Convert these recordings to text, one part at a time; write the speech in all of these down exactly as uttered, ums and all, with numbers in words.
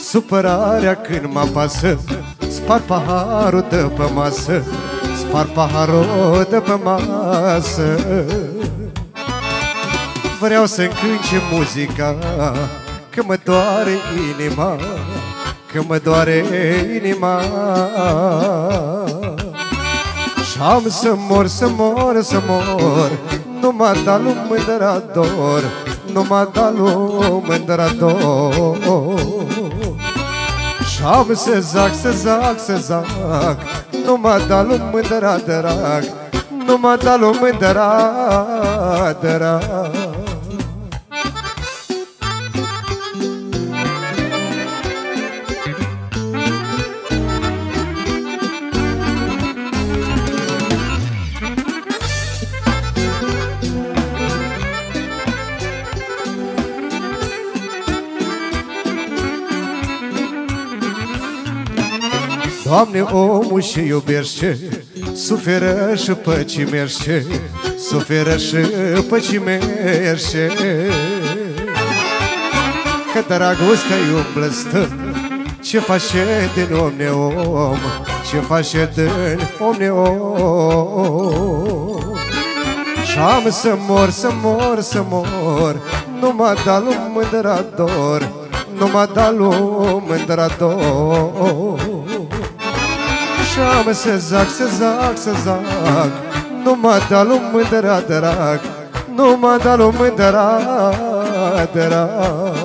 supărarea când mă apasă, spar paharul de pe masă, spar paharul de pe masă. Vreau să-mi cânce muzica, că mă doare inima, că mă doare inima. Și-am să mor, să mor, să mor, nu m-a dat lui mândra dor, nu m-a dat lui mândra dor. Și-am să zac, să zac, să zac, nu m-a dat lui mândra drag, nu m-a dat lui mândra drag. Doamne, omul și iubește, suferă și păcimește, suferă și păcimește. Că dragostea-i un blăstăm, ce face din om neom, ce face din om neom. Și-am să mor, să mor, să mor, nu m-a dat lui mândra dor, nu m-a dat lui mândra dor. Și-am să zac, să zac, să zac, nu m-a dat lui mândra drag, nu m-a dat lui mândra drag.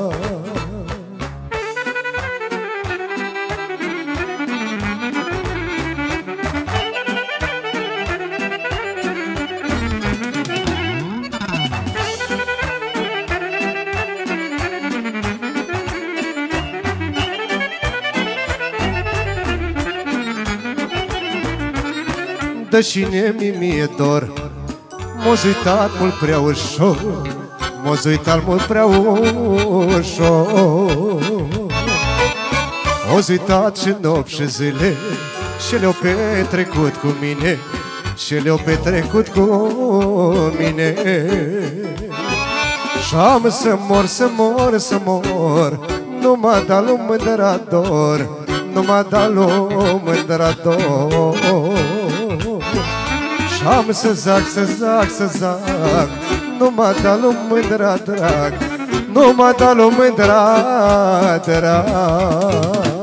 Dă și-ne mi-e dor, m-o-s uitat mult prea ușor, m-o-s uitat mult prea ușor. M-o-s uitat și nopți și zile, și le-au petrecut cu mine, și le-au petrecut cu mine. Și-am să mor, să mor, să mor, nu m-a dat lui mândra dor, nu m-a dat lui mândra dor. Și-am să zac, să zac, să zac, nu m-a dat lui mândra drag, nu m-a dat lui mândra drag.